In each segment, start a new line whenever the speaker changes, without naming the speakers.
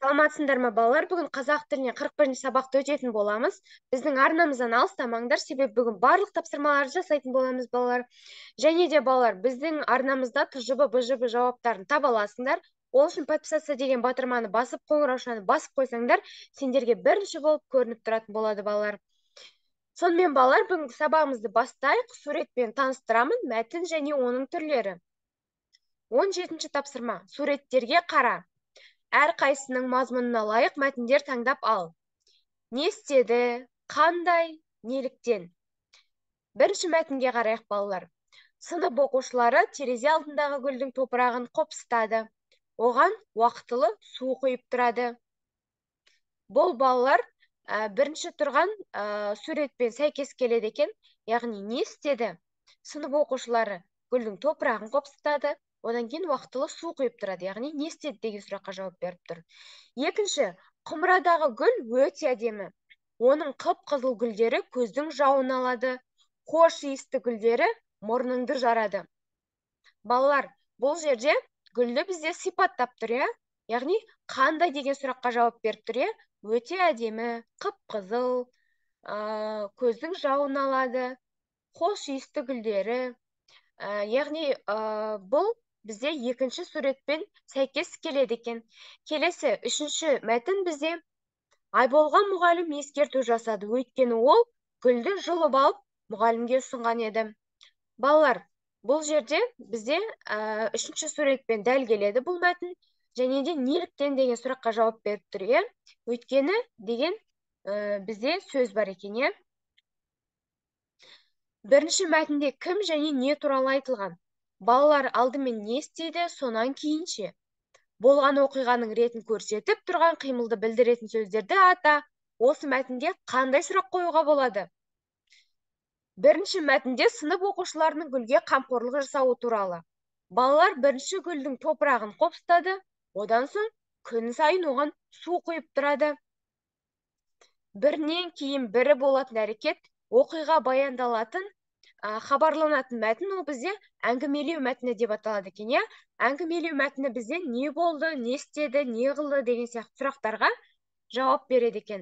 Саламатсыңдар ма балалар? Бүгін қазақ тілінен 41-ші сабақты өтетін боламыз. Біздің арнамыздан алыстамаңдар, себебі бүгін барлық тапсырмаларды жасайтын боламыз балалар. Және де балалар, біздің арнамызда ТЖБ, БЖБ жауаптарын таба аласыңдар. Ол үшін подписаться деген батырманы басып, қоңыраушаны басып қойсаңдар, сендерге бірінші болып көрініп тұратын болады балалар. Сонымен балалар, бүгінгі сабағымызды бастайық. Суретпен таныстырамын, мәтін және оның түрлері. 17-ші тапсырма. Суреттерге қара. Әрқайсының мазмұнына лайық мәтіндер таңдап ал. Не істеді, қандай, неліктен? Бірінші мәтінге қарайық балалар. Сынып оқушылары терезе алдындағы гүлдің топырағын қопсытады. Оған уақытылы су құйып тұрады. Бұл балалар бірінші тұрған суретпен сәйкес келеді екен. Яғни не істеді? Сынып оқушылары гүлдің топырағын қопсытады. Одан кейін уақытылы су құйып тұрады. Яғни не істеді деген сұраққа жауап беріп тұр. Екінші, құмырадағы гүл өте әдемі. Оның қып-қызыл гүлдері көздің жауын алады. Хош иісті гүлдері мұрныңды жарады. Балалар, бұл жерде гүлді бізде сипаттап тұр, иә? Яғни қандай деген сұраққа жауап беріп тұр, иә? Өте әдемі, қып-қызыл, көздің жауын алады. Хош иісті гүлдері. Яғни бұл бізде екінші суретпен сәйкес келеді екен. Келесі, үшінші мәтін бізде Айболға мұғалім ескерту жасады. Өйткені ол гүлді жұлып алып мұғалімге ұсынған еді. Балалар, бұл жерде бізде үшінші суретпен дәл келеді бұл мәтін. Және де неліктен деген сұраққа жауап беріп тұр, иә? Өйткені деген бізде сөз бар екен, иә? Бірінші мәтінде кім және не туралы айтылған? Балалар алдымен не істейді, сонан кейінше. Болған оқиғаның ретін көрсетіп тұрған қимылды білдіретін сөздерді ата. Осы мәтінде қандай сұрақ қоюға болады? Бірінші мәтінде сынып оқушыларының гүлге қамқорлық жасауы туралы. Балалар бірінші гүлдің топырағын қопсытады, одан соң күн сайын оған су құйып тұрады. Бірінен кейін бірі болатын әрекет, оқиға баяндалатын, хабарланатын мәтін ол бізде әңгімелеу мәтіні деп аталады екен, иә? Әңгімелеу мәтіні бізде не болды, не істеді, не қылды деген сияқты сұрақтарға жауап береді екен.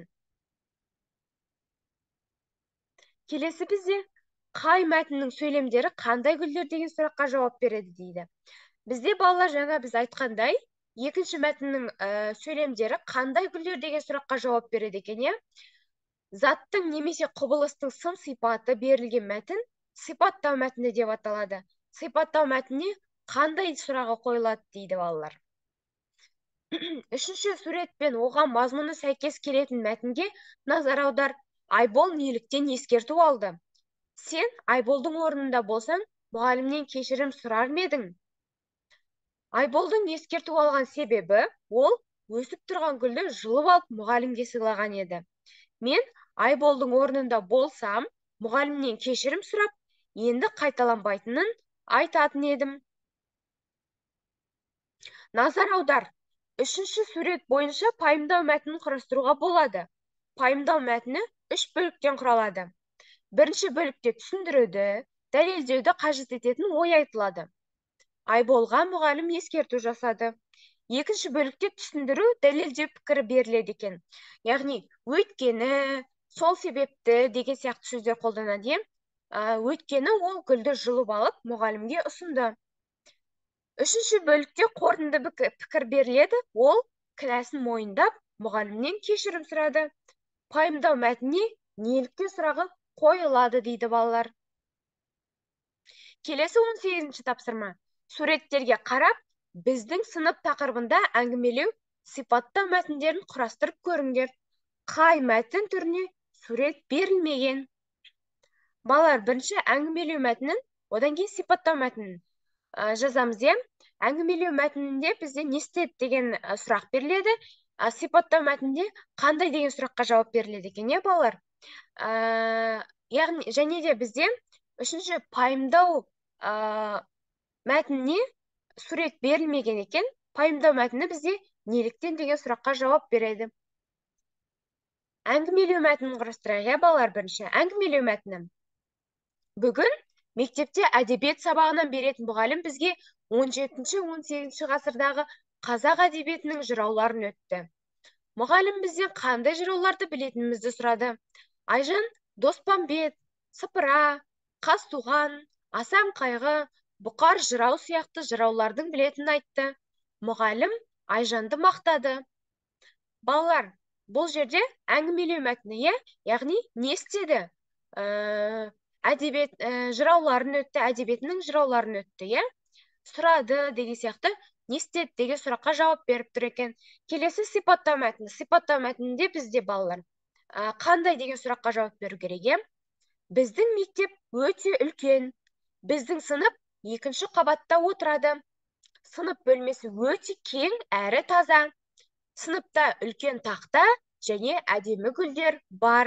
Келесі бізде қай мәтіннің сөйлемдері қандай гүлдер деген сұраққа жауап береді дейді. Бізде балалар жаңа біз айтқандай, екінші мәтіннің сөйлемдері қандай гүлдер деген сұраққа жауап береді екен, иә? Заттың немесе құбылыстың сын сипаты берілген мәтін сипаттау мәтіні деп аталады. Сипаттау мәтініне қандай сұрағы қойылады дейді балалар. Үшінші суретпен оған мазмұны сәйкес келетін мәтінге назар аудар. Айбол неліктен ескерту алды? Сен Айболдың орнында болсаң, мұғалімнен кешірім сұрар ма едің? Айболдың ескерту алған себебі, ол өсіп тұрған гүлді жұлып алып мұғалімге сыйлаған еді. Мен Айболдың орнында болсам, мұғалімнен кешірім сұрап, енді қайталанбайтынын айтатын едім. Назар аудар. Үшінші сурет бойынша пайымдау мәтінін құрастыруға болады. Пайымдау мәтіні 3 бөліктен құралады. Бірінші бөлікте түсіндіруді, дәлелдеуді қажет ететін ой айтылады. Айболға мұғалім ескерту жасады. Екінші бөлікте түсіндіру, дәлелдеу пікірі беріледі екен. Яғни, өйткені, сол себепті деген сияқты сөздер қолданады. Өйткені ол гүлді жұлып алып мұғалімге ұсынды. Үшінші бөлікте қорытынды пікір беріледі. Ол кінәсін мойындап, мұғалімнен кешірім сұрады. Пайымдау мәтініне неліктен сұрағы қойылады дейді балалар. Келесі 18-ші тапсырма. Суреттерге қарап, біздің сынып тақырыбында әңгімелеу, сипаттау мәтіндерін құрастырып көріңдер. Қай мәтін түріне сурет берілмеген? Балалар, бірінші әңгімелеу мәтінін, одан кейін сипаттау мәтінін жазамыз, е? Әңгімелеу мәтінінде бізде не істеді деген сұрақ беріледі. Сипаттау мәтінінде қандай деген сұраққа жауап беріледі екен, е, балалар? Яғни, және де бізде үшінші пайымдау мәтініне сурет берілмеген екен. Пайымдау мәтіні бізде неліктен деген сұраққа жауап береді. Әңгімелеу мәтінін құрастырайық, иә, балалар, бірінші. Әңгімелеу мәтіні. Бүгін мектепте әдебиет сабағынан беретін мұғалім бізге 17-18 ғасырдағы қазақ әдебиетінің жырауларын өтті. Мұғалім бізден қандай жырауларды білетінімізді сұрады. Айжан Доспамбет, Сыпыра, Қазтуған, Асан қайғы, Бұқар жырау сияқты жыраулардың білетінін айтты. Мұғалім Айжанды мақтады. Балалар, бұл жерде әңгімелеу мәтіні, яғни не істеді? Әдебиет жырауларын өтті, әдебиетінің жырауларын өтті, сұрады деген сияқты не істеді деген сұраққа жауап беріп тұр екен. Келесі сипаттау мәтіні. Сипаттау мәтінінде бізде балалар қандай деген сұраққа жауап беру керек? Біздің мектеп өте үлкен. Біздің сынып 2-ші қабатта отырады. Сынып бөлмесі өте кең әрі таза. Сыныпта үлкен тақта және әдемі гүлдер бар.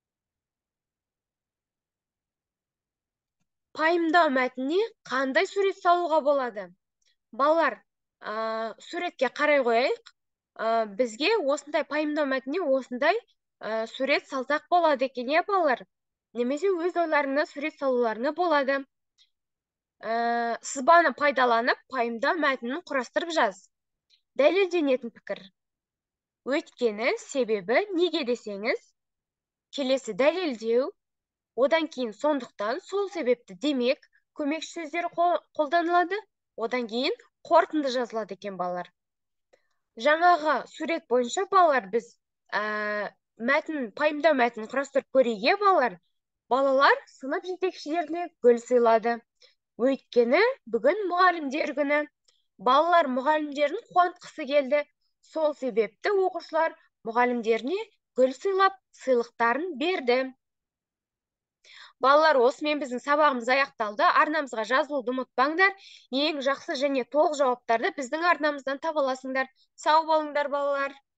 Пайымдау мәтініне қандай сурет салуға болады? Балалар, суретке қарай қойайық. Бізге осындай пайымдау мәтініне осындай сурет салсақ болады екен, балалар? Немесе өз ойларына сурет салуларына болады. Сызбаны пайдаланып, пайымдау мәтінін құрастырып жаз. Дәлелденетін пікір. Өйткені, себебі, неге десеңіз, келесі дәлелдеу, одан кейін сондықтан, сол себепті демек, көмекші сөздер қолданылады, одан кейін қорытынды жазылады екен, балалар. Жаңағы сурет бойынша, балалар, біз пайымдау мәтінін құрастырып көрейік, балалар. Балалар сынып жетекшілеріне гүл сыйлады. Өйткені бүгін мұғалімдер күні. Балалар мұғалімдерін қуантқысы келді. Сол себепті оқушылар мұғалімдеріне гүл сыйлап, сыйлықтарын берді. Балалар, осымен біздің сабағымыз аяқталды. Арнамызға жазылуды ұмытпаңдар. Ең жақсы және толық жауаптарды біздің арнамыздан таба аласыңдар. Сау болыңдар, балалар.